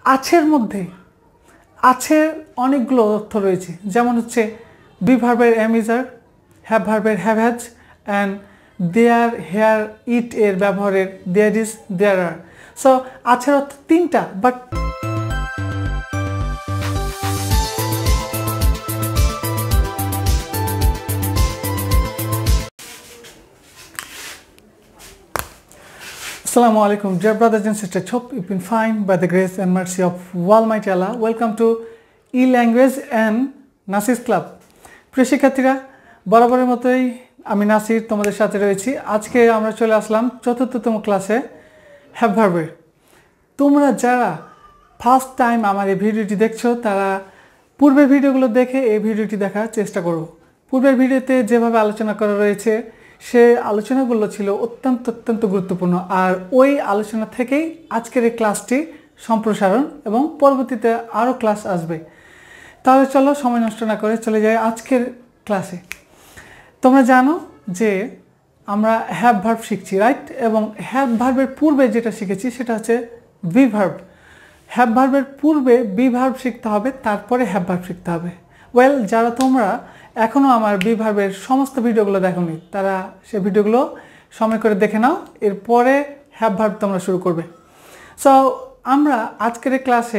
আছের মধ্যে আছের অনেকগুলো অর্থ রয়েছে, যেমন হচ্ছে বি ভার্বের এম ইজ আর, হ্যাভ ভার্বের have has, and there here it এর ব্যবহারের there is there R. So আছের অর্থ তিনটা, but Assalamu alaikum, dear brothers and sisters. Hope you've been fine by the grace and mercy of Almighty Allah. Welcome to E-Language and Nasirs Club. প্রিয় শিক্ষার্থীরা, বরাবরের মতোই আমি নাসির তোমাদের সাথে রয়েছি। আজকে আমরা চলে আসলাম চতুর্থতম ক্লাসে হ্যাভ ভার্বের। তোমরা যারা ফার্স্ট টাইম আমার এই ভিডিওটি দেখছো তারা পূর্বের ভিডিওগুলো দেখে এই ভিডিওটি দেখার চেষ্টা করো। পূর্বের ভিডিওতে যেভাবে আলোচনা করা রয়েছে সে আলোচনাগুলো ছিল অত্যন্ত গুরুত্বপূর্ণ, আর ওই আলোচনা থেকেই আজকের এই ক্লাসটি সম্প্রসারণ এবং পরবর্তীতে আরও ক্লাস আসবে। তাহলে চলো সময় নষ্ট না করে চলে যাই আজকের ক্লাসে। তোমরা জানো যে আমরা হ্যাভ ভার্ব শিখছি, রাইট? এবং হ্যাভ ভার্বের পূর্বে যেটা শিখেছি সেটা হচ্ছে বি ভার্ব। হ্যাভ ভার্বের পূর্বে বি ভার্ব শিখতে হবে, তারপরে হ্যাভ ভার্ব শিখতে হবে। ওয়েল, যারা তোমরা এখনও আমার বি ভার্বের সমস্ত ভিডিওগুলো দেখোনি তারা সে ভিডিওগুলো সময় করে দেখে নাও, এরপরে হ্যাভ ভার্ব তোমরা শুরু করবে। সো আমরা আজকের এই ক্লাসে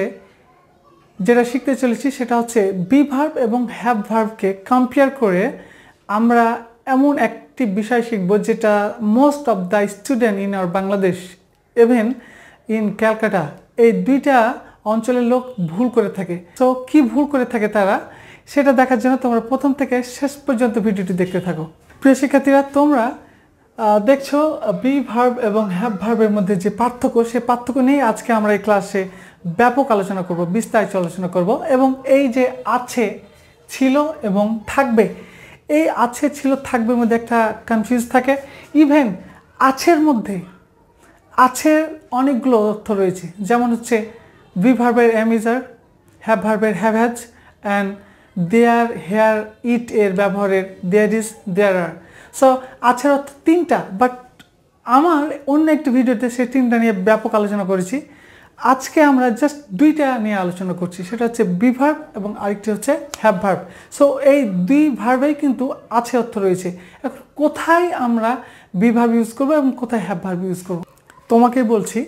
যেটা শিখতে চলেছি সেটা হচ্ছে বি ভার্ব এবং হ্যাভ ভার্বকে কম্পেয়ার করে আমরা এমন একটি বিষয় শিখব যেটা most of the student in our Bangladesh, even in Calcutta, এই দুইটা অঞ্চলের লোক ভুল করে থাকে। সো কি ভুল করে থাকে তারা, সেটা দেখার জন্য তোমরা প্রথম থেকে শেষ পর্যন্ত ভিডিওটি দেখতে থাকো। প্রিয় শিক্ষার্থীরা, তোমরা দেখছো বি ভার্ব এবং হ্যাভ ভার্বের মধ্যে যে পার্থক্য, সেই পার্থক্য নিয়ে আজকে আমরা এই ক্লাসে ব্যাপক আলোচনা করব, বিস্তারিত আলোচনা করব। এবং এই যে আছে, ছিল এবং থাকবে, এই আছে ছিল থাকবের মধ্যে একটা কনফিউজ থাকে। ইভেন আছের মধ্যে আছের অনেকগুলো অর্থ রয়েছে, যেমন হচ্ছে বি ভার্বের এম ইজ আর, হ্যাভ ভার্বের have has, and there here it এর ব্যবহারের there is there R. So আছের অর্থ তিনটা, বাট আমার অন্য একটি ভিডিওতে সেই তিনটা নিয়ে ব্যাপক আলোচনা করেছি। আজকে আমরা জাস্ট দুইটা নিয়ে আলোচনা করছি, সেটা হচ্ছে বি ভার্ব এবং আরেকটি হচ্ছে হ্যাভ ভার্ব। সো এই দুই ভার্বেই কিন্তু আছে অর্থ রয়েছে। এখন কোথায় আমরা বি ভার্ব ইউজ করবো এবং কোথায় হ্যাভ ভার্ব ইউজ করবো, তোমাকে বলছি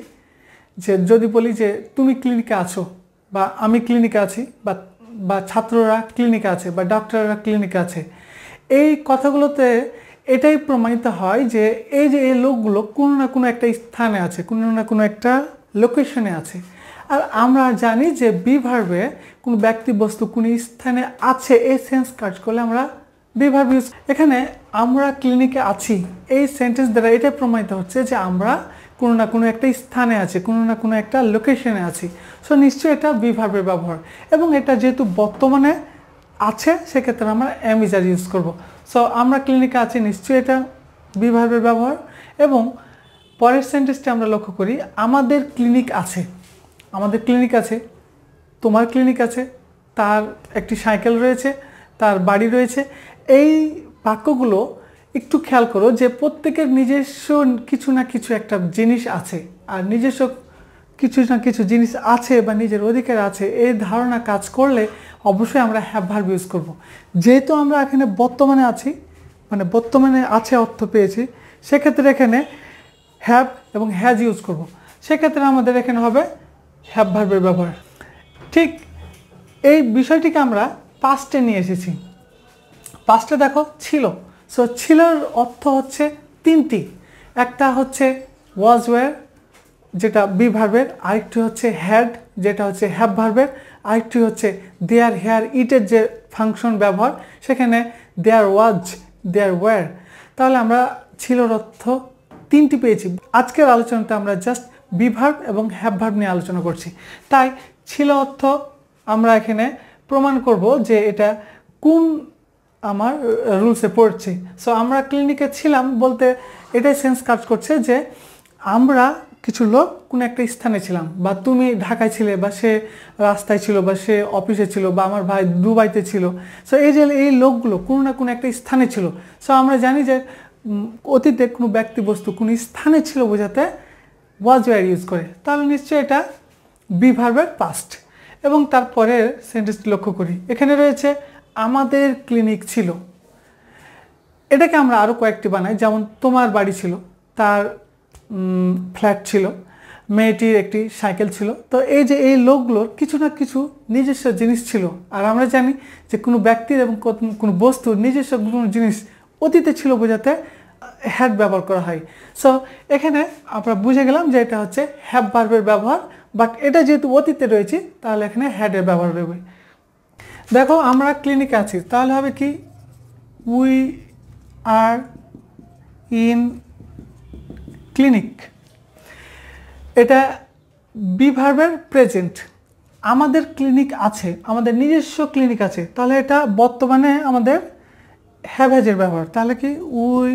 যে যদি বলি যে তুমি ক্লিনিকে আছো, বা আমি ক্লিনিকে আছি, বা ছাত্ররা ক্লিনিকে আছে, বা ডাক্তাররা ক্লিনিকে আছে, এই কথাগুলোতে এটাই প্রমাণিত হয় যে এই লোকগুলো কোনো না কোনো একটা স্থানে আছে, কোনো না কোনো একটা লোকেশনে আছে। আর আমরা জানি যে বি ভার্বে কোনো ব্যক্তি বস্তু কোনো স্থানে আছে, এই সেন্স কাজ করলে আমরা বি ভার্ব ইউজ। এখানে আমরা ক্লিনিকে আছি, এই সেন্টেন্স দ্বারা এটাই প্রমাণিত হচ্ছে যে আমরা কোনো না কোনো একটা স্থানে আছে, কোনো না কোনো একটা লোকেশনে আছি। সো নিশ্চয়ই এটা বি ভার্বের ব্যবহার, এবং এটা যেহেতু বর্তমানে আছে সেক্ষেত্রে আমরা এম ইজ আর ইউজ করবো। সো আমরা ক্লিনিকে আছি, নিশ্চয়ই এটা বি ভার্বের ব্যবহার। এবং পরের সেন্টেন্সটি আমরা লক্ষ্য করি, আমাদের ক্লিনিক আছে, আমাদের ক্লিনিক আছে, তোমার ক্লিনিক আছে, তার একটি সাইকেল রয়েছে, তার বাড়ি রয়েছে। এই বাক্যগুলো একটু খেয়াল করো যে প্রত্যেকের নিজস্ব কিছু না কিছু একটা জিনিস আছে, আর নিজস্ব কিছু না কিছু জিনিস আছে বা নিজের অধিকার আছে, এই ধারণা কাজ করলে অবশ্যই আমরা হ্যাভ ভার্ব ইউজ করব। যেহেতু আমরা এখানে বর্তমানে আছি, মানে বর্তমানে আছে অর্থ পেয়েছি, সেক্ষেত্রে এখানে হ্যাভ এবং হ্যাজ ইউজ করব। সেক্ষেত্রে আমাদের এখানে হবে হ্যাভ ভার্বের ব্যবহার। ঠিক এই বিষয়টিকে আমরা পাস্টে নিয়ে এসেছি। পাস্টে দেখো ছিল, সো ছিলর অর্থ হচ্ছে তিনটি, একটা হচ্ছে ওয়াজ ওয়্যার যেটা বি ভার্বের, আরেকটি হচ্ছে হ্যাড যেটা হচ্ছে হ্যাভ ভার্বের, আরেকটি হচ্ছে দেয়ার হেয়ার ইটের যে ফাংশন ব্যবহার, সেখানে দেয়ার ওয়াজ দেয়ার ওয়্যার। তাহলে আমরা ছিলর অর্থ তিনটি পেয়েছি। আজকের আলোচনাতে আমরা জাস্ট বি ভার্ব এবং হ্যাভ ভার্ব নিয়ে আলোচনা করছি। তাই ছিল অর্থ আমরা এখানে প্রমাণ করব যে এটা কোন আমার রুলসে পড়ছে। সো আমরা ক্লিনিকে ছিলাম বলতে এটাই সেন্স কাজ করছে যে আমরা কিছু লোক কোনো একটা স্থানে ছিলাম, বা তুমি ঢাকায় ছিলে, বা সে রাস্তায় ছিল, বা সে অফিসে ছিল, বা আমার ভাই দুবাইতে ছিল। সো এই লোকগুলো কোনো না কোনো একটা স্থানে ছিল। সো আমরা জানি যে অতীতে কোনো ব্যক্তি বস্তু কোনো স্থানে ছিল বোঝাতে ওয়াজ ওয়্যার ইউজ করে, তাহলে নিশ্চয়ই এটা বি ভার্বের পাস্ট এবং তারপরের সেন্টেন্সটি লক্ষ্য করি। এখানে রয়েছে আমাদের ক্লিনিক ছিল। এটাকে আমরা আরও কয়েকটি বানাই, যেমন তোমার বাড়ি ছিল, তার ফ্ল্যাট ছিল, মেয়েটির একটি সাইকেল ছিল। তো এই যে এই লোকগুলোর কিছু না কিছু নিজস্ব জিনিস ছিল, আর আমরা জানি যে কোনো ব্যক্তির এবং কোনো বস্তুর নিজস্ব কোনো জিনিস অতীতে ছিল বোঝাতে হ্যাড ব্যবহার করা হয়। সো এখানে আমরা বুঝে গেলাম যে এটা হচ্ছে হ্যাভ ভার্বের ব্যবহার, বাট এটা যেহেতু অতীতে রয়েছে তাহলে এখানে হ্যাডের ব্যবহার রয়েছে। দেখো আমরা ক্লিনিকে আছি, তাহলে হবে কি উই আর ইন ক্লিনিক। এটা বি ভার্বের প্রেজেন্ট। আমাদের ক্লিনিক আছে, আমাদের নিজস্ব ক্লিনিক আছে, তাহলে এটা বর্তমানে আমাদের হ্যাভ হ্যাজের ব্যবহার। তাহলে কি উই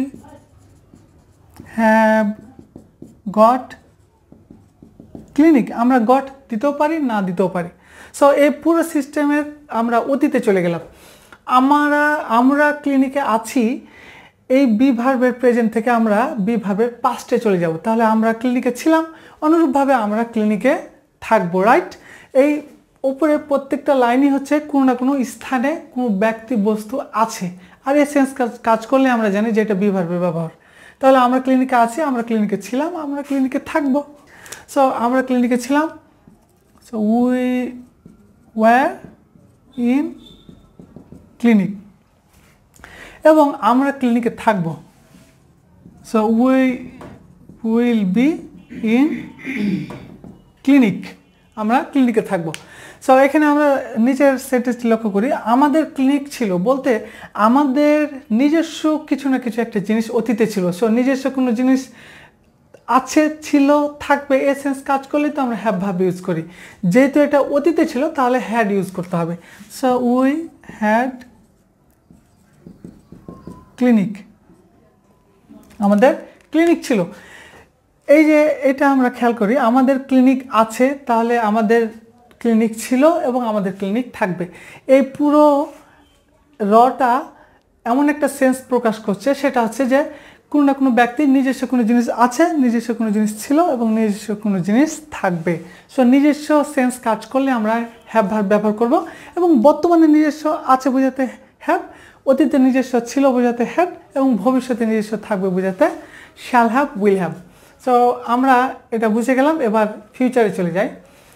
হ্যাভ গট ক্লিনিক। আমরা গট দিতেও পারি, না দিতেও পারি। সো এই পুরো সিস্টেমের আমরা অতীতে চলে গেলাম। আমরা ক্লিনিকে আছি, এই বি ভার্বের প্রেজেন্ট থেকে আমরা বি ভার্বের পাস্টে চলে যাব। তাহলে আমরা ক্লিনিকে ছিলাম, অনুরূপভাবে আমরা ক্লিনিকে থাকবো, রাইট? এই উপরে প্রত্যেকটা লাইনই হচ্ছে কোনো না কোনো স্থানে কোনো ব্যক্তি বস্তু আছে, আর এই সেন্স কাজ করলে আমরা জানি যে এটা বি ভার্বের ব্যবহার। তাহলে আমরা ক্লিনিকে আছি, আমরা ক্লিনিকে ছিলাম, আমরা ক্লিনিকে থাকবো। সো আমরা ক্লিনিকে ছিলাম, so we were in clinic, এবং আমরা ক্লিনিকে থাকবো, so we will be in clinic. আমরা ক্লিনিকে থাকবো। সো এখানে আমরা নিচের সেন্টেন্সটি লক্ষ্য করি। আমাদের ক্লিনিক ছিল বলতে আমাদের নিজস্ব কিছু না কিছু একটা জিনিস অতীতে ছিল। সো নিজস্ব কোনো জিনিস আছে, ছিল, থাকবে, এই সেন্স কাজ করলে তো আমরা হ্যাভ ভার্ব ইউজ করি। যেহেতু এটা অতীতে ছিল তাহলে হ্যাড ইউজ করতে হবে। So we had clinic. আমাদের ক্লিনিক ছিল। এই যে এটা আমরা খেয়াল করি, আমাদের ক্লিনিক আছে, তাহলে আমাদের ক্লিনিক ছিল এবং আমাদের ক্লিনিক থাকবে। এই পুরো রটা এমন একটা সেন্স প্রকাশ করছে, সেটা হচ্ছে যে কোনো না কোনো ব্যক্তির নিজস্ব কোনো জিনিস আছে, নিজস্ব কোনো জিনিস ছিল এবং নিজস্ব কোনো জিনিস থাকবে। সো নিজস্ব সেন্স কাজ করলে আমরা হ্যাভ ভার্ব ব্যবহার করব, এবং বর্তমানে নিজস্ব আছে বোঝাতে হ্যাভ, অতীতে নিজস্ব ছিল বোঝাতে হ্যাভ, এবং ভবিষ্যতে নিজস্ব থাকবে বোঝাতে shall have, will have. So আমরা এটা বুঝে গেলাম। এবার ফিউচারে চলে যাই।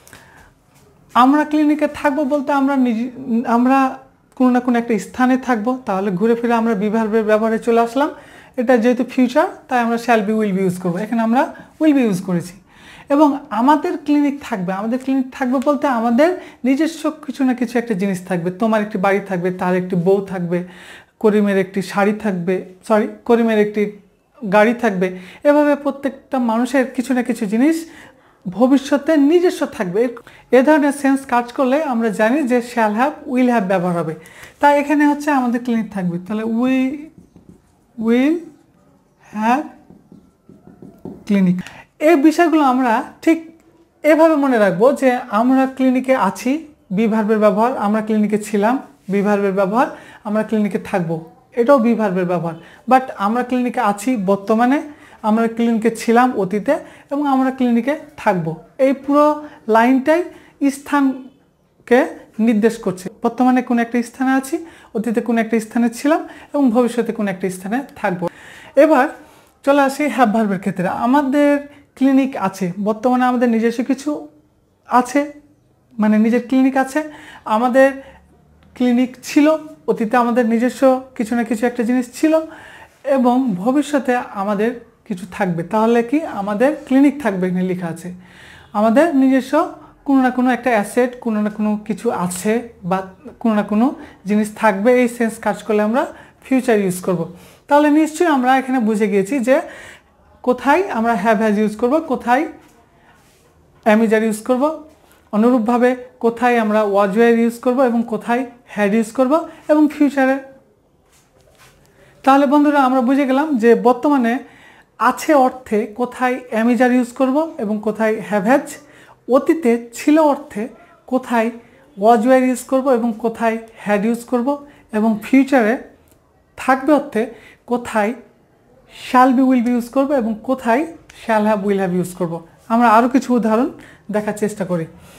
আমরা ক্লিনিকে থাকবো বলতে আমরা কোনো না কোনো একটা স্থানে থাকবো, তাহলে ঘুরে ফিরে আমরা বি ভার্বের ব্যবহারে চলে আসলাম। এটা যেহেতু ফিউচার তাই আমরা shall be, will be use করবো। এখানে আমরা উইল বি ইউজ করেছি। এবং আমাদের ক্লিনিক থাকবে, আমাদের ক্লিনিক থাকবে বলতে আমাদের নিজস্ব কিছু না কিছু একটা জিনিস থাকবে। তোমার একটি বাড়ি থাকবে, তার একটি বউ থাকবে, করিমের একটি শাড়ি থাকবে, করিমের একটি গাড়ি থাকবে। এভাবে প্রত্যেকটা মানুষের কিছু না কিছু জিনিস ভবিষ্যতে নিজস্ব থাকবে। এ ধরনের সেন্স কাজ করলে আমরা জানি যে শ্যাল হ্যাভ, উইল হ্যাভ ব্যবহার হবে। তাই এখানে হচ্ছে আমাদের ক্লিনিক থাকবে, তাহলে উই উইল হ্যাভ ক্লিনিক। এই বিষয়গুলো আমরা ঠিক এভাবে মনে রাখবো যে আমরা ক্লিনিকে আছি, বি ভার্বের ব্যবহার, আমরা ক্লিনিকে ছিলাম, বি ভার্বের ব্যবহার, আমরা ক্লিনিকে থাকবো, এটাও বি ভার্বের ব্যবহার। বাট আমরা ক্লিনিকে আছি বর্তমানে, আমরা ক্লিনিকে ছিলাম অতীতে, এবং আমরা ক্লিনিকে থাকবো। এই পুরো লাইনটাই স্থানকে নির্দেশ করছে। বর্তমানে কোনো একটা স্থানে আছি, অতীতে কোনো একটা স্থানে ছিলাম, এবং ভবিষ্যতে কোনো একটা স্থানে থাকবো। এবার চলে আসি হ্যাভ ভার্বের ক্ষেত্রে। আমাদের ক্লিনিক আছে, বর্তমানে আমাদের নিজস্ব কিছু আছে, মানে নিজের ক্লিনিক আছে। আমাদের ক্লিনিক ছিল, অতীতে আমাদের নিজস্ব কিছু না কিছু একটা জিনিস ছিল, এবং ভবিষ্যতে আমাদের কিছু থাকবে। তাহলে কি আমাদের ক্লিনিক থাকবে, এখানে লেখা আছে। আমাদের নিজস্ব কোনো না কোনো একটা অ্যাসেট, কোনো না কোনো কিছু আছে, বা কোনো না কোনো জিনিস থাকবে। এই সেন্স কাজ করলে আমরা ফিউচার ইউজ করব। তাহলে নিশ্চয়ই আমরা এখানে বুঝে গিয়েছি যে কোথায় আমরা হ্যাভ হ্যাজ ইউজ করব, কোথায় অ্যামিজার ইউজ করব, অনুরূপভাবে কোথায় আমরা ওয়াজ ওয়্যার ইউজ করব এবং কোথায় হ্যাড ইউজ করব, এবং ফিউচারে। তাহলে বন্ধুরা আমরা বুঝে গেলাম যে বর্তমানে আছে অর্থে কোথায় অ্যামিজার ইউজ করব এবং কোথায় হ্যাভ হ্যাজ, অতীতে ছিল অর্থে কোথায় ওয়াজ ওয়্যার ইউজ করব এবং কোথায় হ্যাড ইউজ করব, এবং ফিউচারে থাকবে অর্থে কোথায় shall be, will be use করব এবং কোথায় shall have, will have use করব। আমরা আরও কিছু উদাহরণ দেখার চেষ্টা করি।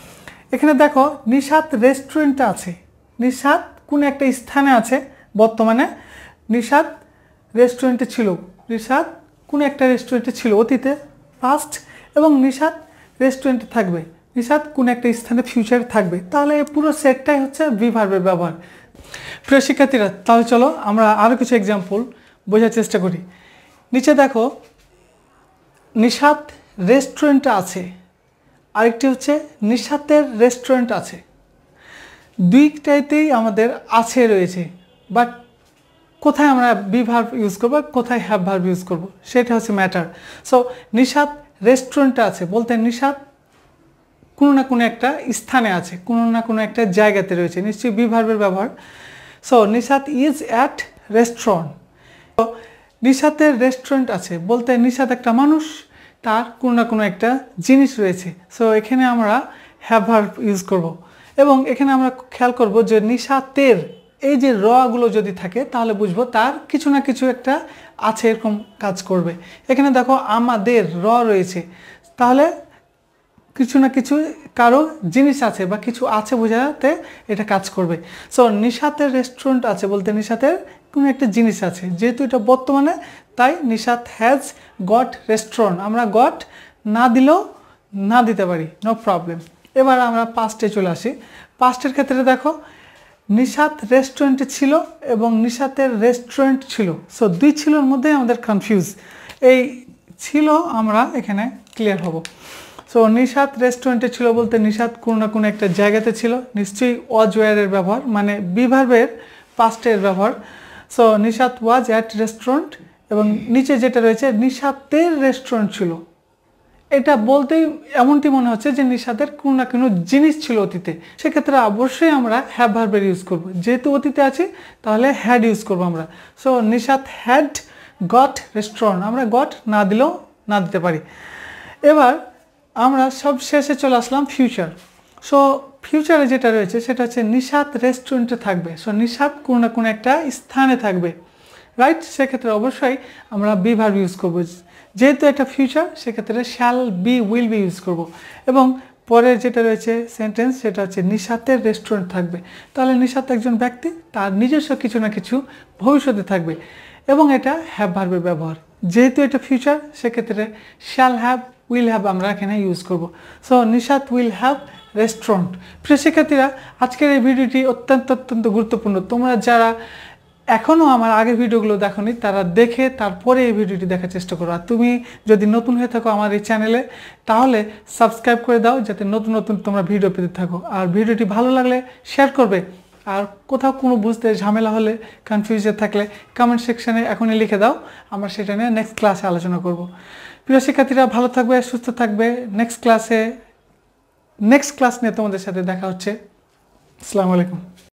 এখানে দেখো নিশাত রেস্টুরেন্টে আছে, নিশাত কোন একটা স্থানে আছে, বর্তমানে নিশাত রেস্টুরেন্টে ছিল, নিশাত কোন একটা রেস্টুরেন্টে ছিল অতীতে পাস্ট, এবং নিশাত রেস্টুরেন্টে থাকবে, নিশাত কোন একটা স্থানে ফিউচারে থাকবে। তাহলে এই পুরো সেটটাই হচ্ছে বি ভার্বের ব্যবহার। প্রিয় শিক্ষার্থীরা, তাহলে চলো আমরা আরও কিছু এক্সাম্পল বোঝার চেষ্টা করি। নিচে দেখো নিশাত রেস্টুরেন্টে আছে, আরেকটি হচ্ছে নিশাতের রেস্টুরেন্ট আছে। দুইটাইতেই আমাদের আছে রয়েছে, বাট কোথায় আমরা বি ভার্ব ইউজ করবো, কোথায় হ্যাভ ভার্ব ইউজ করব, সেটা হচ্ছে ম্যাটার। সো নিশাত রেস্টুরেন্টে আছে বলতে নিশাত কোনো না কোনো একটা স্থানে আছে, কোনো না কোনো একটা জায়গাতে রয়েছে, নিশ্চয়ই বি ভার্বের ব্যবহার। So Nishat is at restaurant. তো নিশাতের রেস্টুরেন্ট আছে বলতে নিশাত একটা মানুষ, তার কোনো না কোনো একটা জিনিস রয়েছে। সো এখানে আমরা হ্যাভ ভার্ব ইউজ করব, এবং এখানে আমরা খেয়াল করব যে নিশাতের এই যে রগুলো যদি থাকে তাহলে বুঝবো তার কিছু না কিছু একটা আছে, এরকম কাজ করবে। এখানে দেখো আমাদের র রয়েছে, তাহলে কিছু না কিছু কারো জিনিস আছে বা কিছু আছে বোঝাতে এটা কাজ করবে। সো নিশাতের রেস্টুরেন্ট আছে বলতে নিশাতের কোনো একটা জিনিস আছে, যেহেতু এটা বর্তমানে তাই নিশাত হ্যাজ গট রেস্টুরেন্ট। আমরা গট না দিলেও না দিতে পারি, নো প্রবলেম। এবার আমরা পাস্টে চলে আসি। পাস্টের ক্ষেত্রে দেখো নিশাত রেস্টুরেন্টে ছিল এবং নিশাতের রেস্টুরেন্ট ছিল। সো দুই ছিলোর মধ্যে আমাদের কনফিউজ, এই ছিল আমরা এখানে ক্লিয়ার হব। সো নিশাত রেস্টুরেন্টে ছিল বলতে নিশাত কোনো না কোনো একটা জায়গাতে ছিল, নিশ্চয়ই ওয়াজ ওয়ারের ব্যবহার, মানে বি ভার্বের পাস্টের ব্যবহার। So Nishat was at restaurant, এবং নিচে যেটা রয়েছে নিশাতের রেস্টুরেন্ট ছিল, এটা বলতেই এমনটি মনে হচ্ছে যে নিশাতের কোনো না কোনো জিনিস ছিল অতীতে। সেক্ষেত্রে অবশ্যই আমরা হ্যাভ ভার্বের ইউজ করব, যেহেতু অতীতে আছি তাহলে হ্যাড ইউজ করব আমরা। So Nishat had got restaurant, আমরা গট না দিলেও না দিতে পারি। এবার আমরা সব শেষে চলে আসলাম ফিউচার। সো ফিউচারে যেটা রয়েছে সেটা হচ্ছে নিশাত রেস্টুরেন্টে থাকবে। সো নিশাত কোনো না কোনো একটা স্থানে থাকবে, রাইট? সেক্ষেত্রে অবশ্যই আমরা বি ভার্ব ইউজ করব, যেহেতু এটা ফিউচার সেক্ষেত্রে shall be will be use করব। এবং পরে যেটা রয়েছে সেন্টেন্স সেটা হচ্ছে নিশাতের রেস্টুরেন্ট থাকবে, তাহলে নিশাত একজন ব্যক্তি, তার নিজস্ব কিছু না কিছু ভবিষ্যতে থাকবে, এবং এটা হ্যাভ ভার্বের ব্যবহার। যেহেতু এটা ফিউচার সেক্ষেত্রে শ্যাল হ্যাভ উইল হ্যাভ আমরা এখানে ইউজ করব। So Nishat will have restaurant. প্রিয় শিক্ষার্থীরা, আজকের এই ভিডিওটি অত্যন্ত গুরুত্বপূর্ণ। তোমরা যারা এখনও আমার আগের ভিডিওগুলো দেখোনি তারা দেখে তারপরে এই ভিডিওটি দেখার চেষ্টা করো। আর তুমি যদি নতুন হয়ে থাকো আমার এই চ্যানেলে তাহলে সাবস্ক্রাইব করে দাও, যাতে নতুন নতুন তোমরা ভিডিও পেতে থাকো। আর ভিডিওটি ভালো লাগলে শেয়ার করবে, আর কোথাও কোনো বুঝতে ঝামেলা হলে কনফিউজে থাকলে কমেন্ট সেকশানে এখনই লিখে দাও, আমরা সেটা নিয়ে নেক্সট ক্লাসে আলোচনা করব। প্রিয় শিক্ষার্থীরা, ভালো থাকবে, সুস্থ থাকবে। নেক্সট ক্লাস নিয়ে তোমাদের সাথে দেখা হচ্ছে। আসসালামু আলাইকুম।